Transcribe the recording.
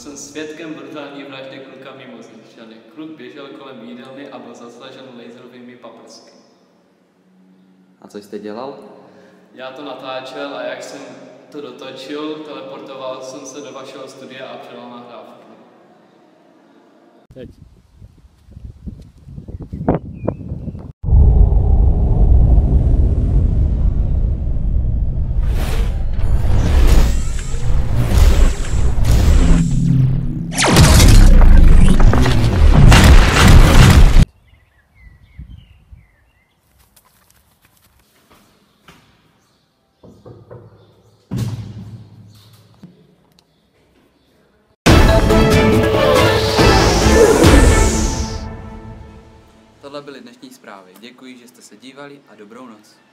jsem svědkem brutální vraždy kluka mimozemšťany. Kluk běžel kolem jídelny a byl zasažen laserovými paprsky. A co jste dělal? Já to natáčel a jak jsem to dotočil, teleportoval jsem se do vašeho studia a předal nahrávky. Teď. Tohle byly dnešní zprávy. Děkuji, že jste se dívali a dobrou noc.